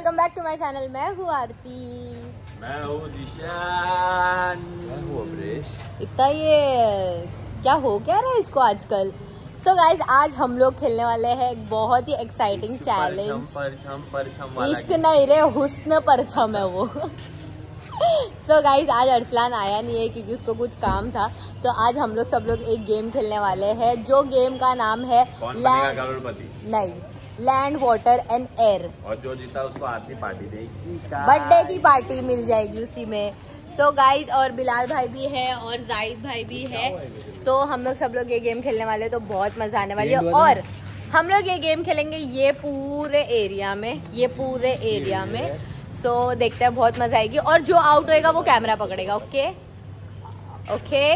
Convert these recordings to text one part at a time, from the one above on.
Welcome back to my channel. मैं हूँ आरती। मैं हूँ दिशान। मैं हूँ अमरीश। इतना ये क्या हो क्या रहा है इसको आजकल। सो गाइज आज हम लोग खेलने वाले हैं एक बहुत ही एक्साइटिंग चैलेंज। इश्क नहीं रे, हुस्न परछम है वो। सो गाइज आज अरसलान आया नहीं है क्योंकि उसको कुछ काम था, तो आज हम लोग सब लोग एक गेम खेलने वाले हैं जो गेम का नाम है लैंड वाटर एंड एयर। और जो जीता उसको आरती पार्टी देगी, बर्थडे की पार्टी मिल जाएगी उसी में। सो गाइज और बिलाल भाई भी है और जाहिद भाई भी है, तो हम लोग सब लोग ये गेम खेलने वाले, तो बहुत मजा आने वाली है। और हम लोग ये गेम खेलेंगे ये पूरे एरिया में, सो देखते हैं, बहुत मजा आएगी। और जो आउट होएगा वो कैमरा पकड़ेगा। Okay okay.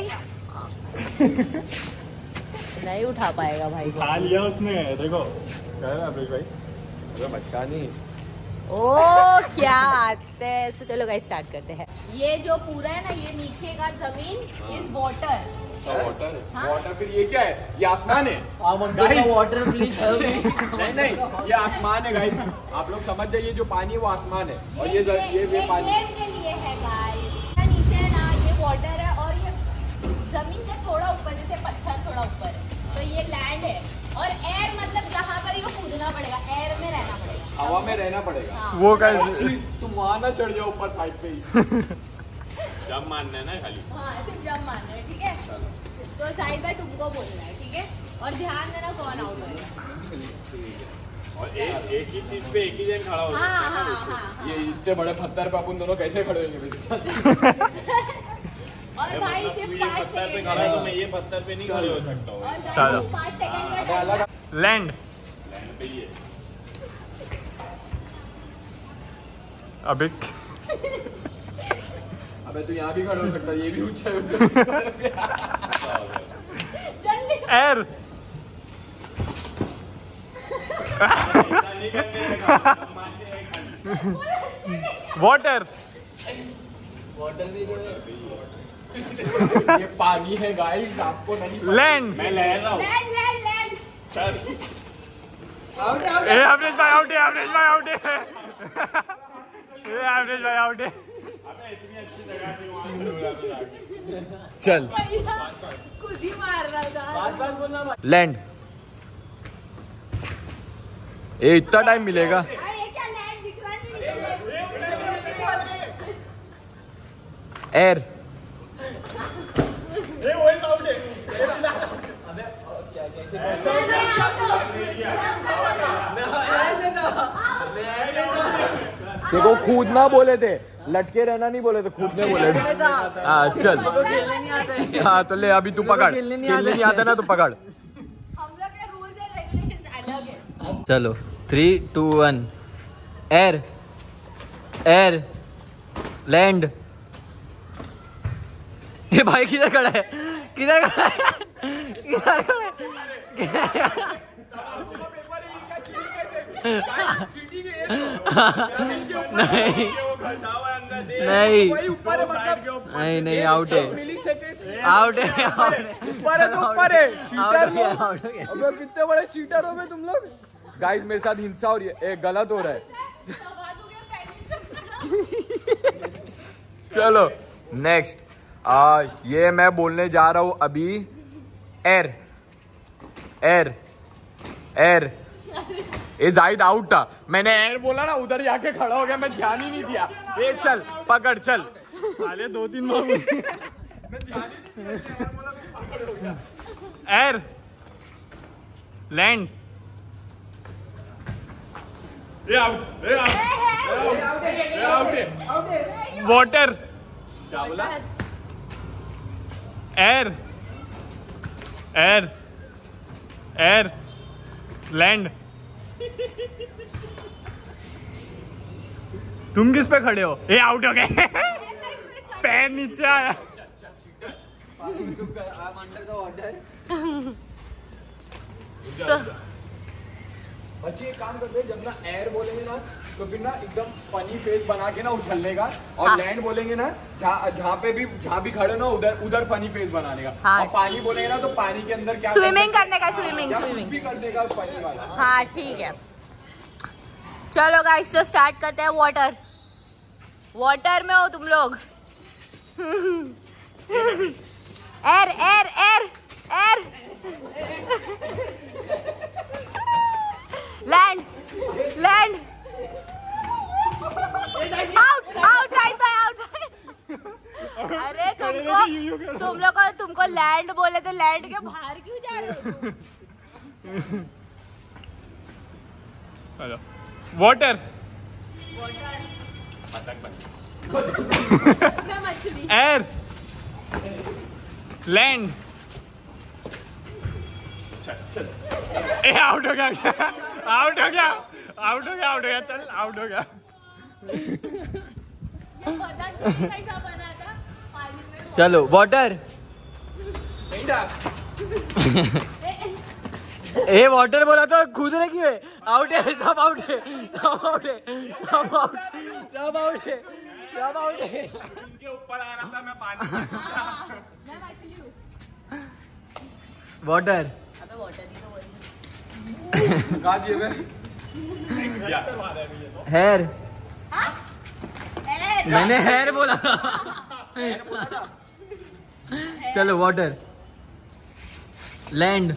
नहीं उठा पाएगा भाई, उठा लिया उसने, देखो भाई मटका नहीं। ओ क्या आते हैं। सो चलो गाइस स्टार्ट करते हैं। ये जो पूरा है ना, ये नीचे का जमीन इज वाटर। वाटर फिर ये क्या है? ये आसमान है। वाटर प्लीज नहीं ये आसमान है गाइस, आप लोग समझ जाइए, जो पानी है वो आसमान है और ये पानी के लिए है गाइस। नीचे है ना ये वाटर है और ये जमीन से थोड़ा ऊपर, जैसे पत्थर थोड़ा ऊपर है, तो ये लैंड है। और एयर मतलब जहाँ पर ये कूदना पड़ेगा, एयर में रहना पड़ेगा, हवा में रहना पड़ेगा। हाँ। वो कैसे? तुम वहाँ ना चढ़ जाओ ऊपर पाइप पे ही। जब मानना है ना खाली। हाँ सिर्फ जब मानना है, ठीक है। तो जाहिद भाई तुमको बोलना है, ठीक है। और ध्यान देना कौन आउट होगा। और एक ही चीज पे एक ही जन खड़ा हो हाँ हाँ हाँ। ये इतने बड़े पत्थर पे अपन दोनों कैसे खड़े होंगे? और भाई सिर्फ 5 पत्थर पे सेकंड खड़ा है तो मैं ये पत्थर पे नहीं खड़े हो सकता हूँ। चलो 5 सेकंड का अलग लैंड लैंड पे ही है। अबे अबे तू यहाँ भी खड़ा हो सकता है, ये भी ऊंचा है। जल्दी। एयर वाटर ये पानी है गाइस, आपको नहीं पता। लैंड मैं लहर रहा हूँ। लैंड चल एवरेज भाई आउट है। एवरेज भाई आउट है। अबे इतनी अच्छी जगह थी वहाँ से चल खुद ही मार रहा था। लैंड ये इतना टाइम मिलेगा? अरे ये क्या लैंड दिख रहा नहीं। एयर देखो, कूदना बोले थे, लटके रहना नहीं बोले थे, कूदने बोले थे। हाँ चल, हाँ तो ले अभी तू पकड़। खेलने नहीं आता ना तो पकड़। हम लोग के रूल्स एंड रेगुलेशंस अलग है। चलो 3, 2, 1 एयर लैंड। ये भाई किधर खड़ा है? नहीं आउट है। कितने बड़े चीटर हो गए तुम लोग गाइस। मेरे साथ हिंसा हो रही है, गलत हो रहा है। चलो नेक्स्ट, ये मैं बोलने जा रहा हूँ अभी एयर। ये जाहिद आउट था, मैंने एयर बोला ना, उधर जाके खड़ा हो गया, मैं ध्यान ही नहीं दिया। ये चल पकड़, चल साले 2-3 मांग। Air land water. क्या बोला? Air land. तुम किस पे खड़े हो? ये आउट हो गए। पैर नीचे आया। बच्चे एक काम करते हैं, जब ना एयर बोलेंगे ना तो फिर ना एकदम फनी फेस बना के ना उछलने का, और हाँ। लैंड बोलेंगे ना जहाँ भी खड़े ना उधर फनी फेस बनाने का। हाँ। और पानी बोलेंगे ना तो पानी के अंदर क्या स्विमिंग करने का, स्विमिंग कुछ भी कर देगा फनी वाला। हाँ ठीक है। चलो गाइस तो स्टार्ट करते हैं। वाटर वाटर में हो तुम लोग। Air air air air. Land land. Out out right bye out. अरे तुमको लैंड बोले तो लैंड के बाहर क्यों जा रहे हो? वाटर मछली। Air land. ए आउट हो गया आउट हो गया आउट हो गया आउट हो गया चल आउट हो गया। चलो वाटर। ए वाटर बोला तो खुद ने क्यों? आउट है सब आउट है सब आउट है सब आउट सब आउट है सब आउट है। इनके ऊपर आ रहा था मैं पानी मैं मछली हूँ। वाटर। अबे वाटर ही तो बोल। हेयर। हाँ? मैंने हेयर बोला था। चलो वाटर। लैंड।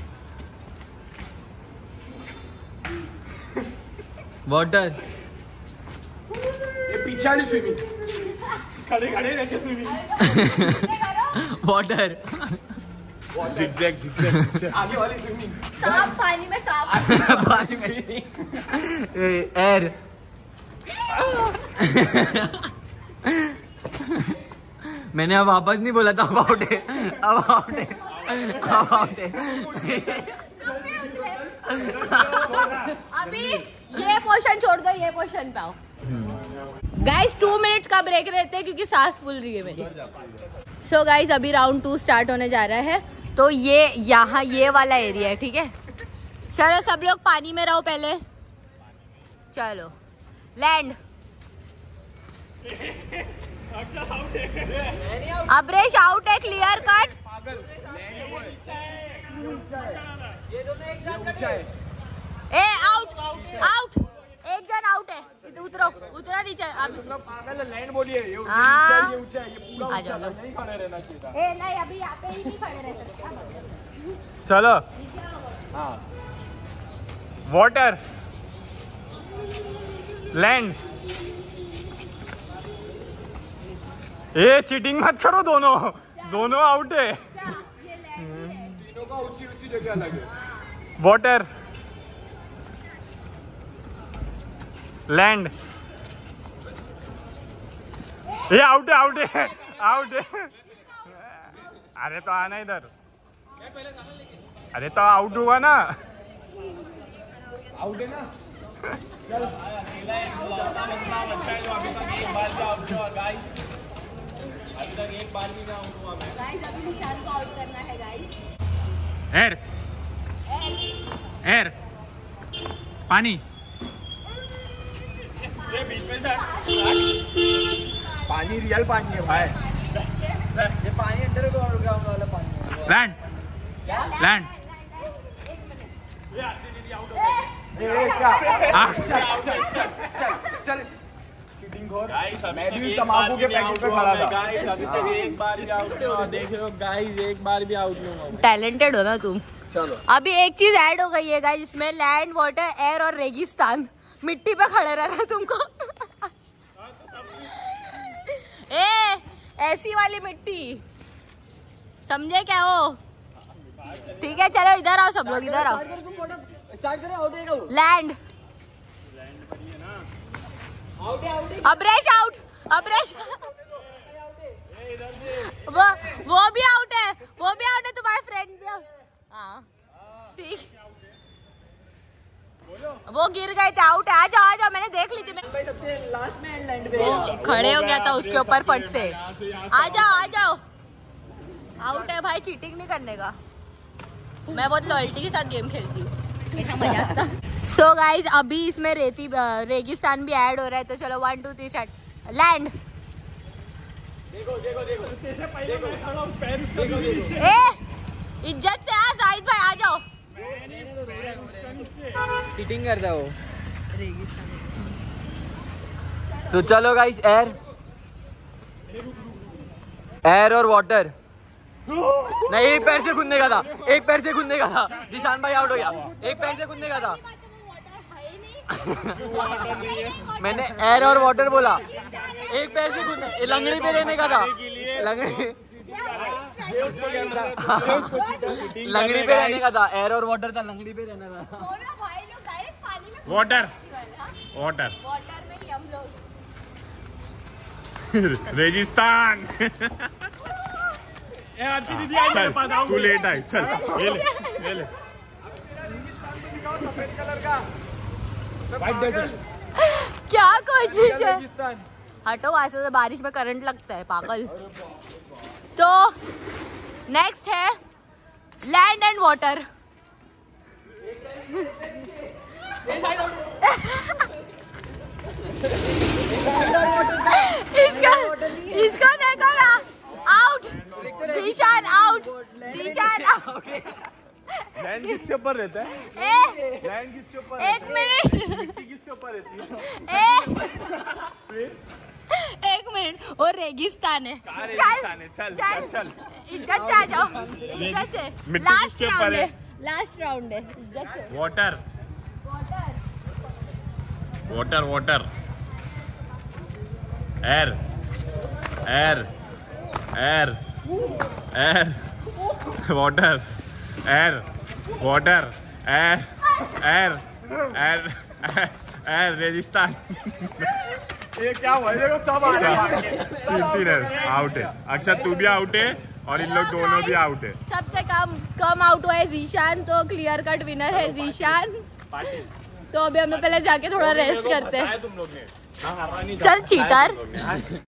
वाटर। ये पीछे वाली स्विमिंग। खड़े खड़े रहते स्विमिंग। वाटर। जिगजैग जिगजैग आगे वाली स्विमिंग। सांप पानी में सांप। पानी में स्विमिंग। एयर। मैंने अब वापस नहीं बोला था। अब आउट है अब आउट है अब आउट है। अभी ये पोर्शन छोड़ दो, ये पोर्शन पे आओ। गाइस 2 मिनट का ब्रेक रहते हैं क्योंकि सांस फूल रही है मेरी। सो गाइस अभी राउंड 2 स्टार्ट होने जा रहा है। तो ये यहाँ ये वाला एरिया है, ठीक है। चलो सब लोग पानी में रहो पहले। चलो लैंड। अब्रेश आउट है, क्लियर कट। ए आउट आउट। एक जन आउट है। उतरो उतरो नीचे। अब लैंड बोलिए। ये हाँ। ऊंचा है ये पूरा आ जाओ लोग। नहीं खड़े रहना चाहिए था। ए नहीं अभी यहाँ पे ही नहीं खड़े रह सकते। चलो वाटर लैंड। ए चीटिंग मत करो, दोनों आउट है। तीनों का ऊंची ऊंची जगह अलग है। Water land. ये आउट है आउट है आउट है। अरे तो आना इधर। अरे तो आउट हुआ ना। आउट है ना। गाइस अभी निशान को आउट करना है गाइस। एयर एयर पानी। पानी रियल पानी है भाई। ये पानी अंडरग्राउंड वाला पानी है। Land land. चल शूटिंग खोर। मैं भी तंबाकू के पैकेट पे खड़ा था। एक बार भी आउट नहीं हुआ। देख रहे हो गाइस, एक बार भी आउट नहीं हुआ। टैलेंटेड हो ना तुम। चलो अभी एक चीज ऐड हो गई है गाइस इसमें, लैंड वाटर एयर और रेगिस्तान। मिट्टी पे खड़े रहना है तुमको। ए ऐसी वाली मिट्टी समझे क्या हो? ठीक है चलो इधर आओ सब लोग, इधर आओ। स्टार्ट करें। आउट है वो। लैंड। अब्रेश आउट। अब्रेश वो भी आउट है, वो भी आउट है। तुम्हारे फ्रेंड भी आउट। हाँ ठीक। वो गिर गए थे, आउट है। आ जाओ मैंने देख ली थी। मैं सबसे लास्ट में लैंड पे वो खड़े हो गया था उसके ऊपर फट से। आ जाओ आउट है भाई, चीटिंग नहीं करने का। मैं बहुत लॉयल्टी के साथ गेम खेलती हूँ, ऐसा मजाक था। सो गाइज अभी इसमें रेगिस्तान भी ऐड हो रहा है। तो चलो 1 2 3 स्टार्ट। लैंड। ए इज्जत से आ जाहिद भाई, आ जाओ। चीटिंग करता वो। तो चलो गाइस, एयर और वाटर। नहीं, एक पैर से कूदने का था, एक पैर से कूदने का था। जिशान भाई आउट हो गया, एक पैर से कूदने का था। मैंने एयर और वाटर बोला, एक पैर से कूदने, लंगड़ी पे रहने का था। लंगड़ी पे रहने का था, एयर और वाटर था, लंगड़ी पे रहना था। वाटर वाटर रेगिस्तान। चल तू लेट आई, चल ये ले, ये ले। क्या कोशिश है? हटो वहां से, बारिश में करंट लगता है पागल। तो नेक्स्ट है लैंड एंड वाटर। इसको देखो ना, out. Zeeshan out, Zeeshan out. Land किसके ऊपर रहता है? लैंड किसके ऊपर? एक मिनट, मिट्टी किसके ऊपर रहती है? एक मिनट, वो रेगिस्तान है। चल चल चल, इज्जत से आ जाओ, इज्जत से। मिट्टी लास्ट किसके ऊपर राउंड है? है, लास्ट राउंड है, इज्जत से। Water water water, air air air air, water air water air air air air, रेगिस्तान। ये क्या हुआ? देखो सब आ रहे हैं। तीन है, आउट है। अक्षर तू भी आउट है और इन लोग दोनों भी आउट है। सबसे कम आउट हुआ है जीशान, तो क्लियर कट विनर है जीशान। तो अभी हमें पहले जाके थोड़ा रेस्ट करते हैं। तुम लोग ने चल चीटर।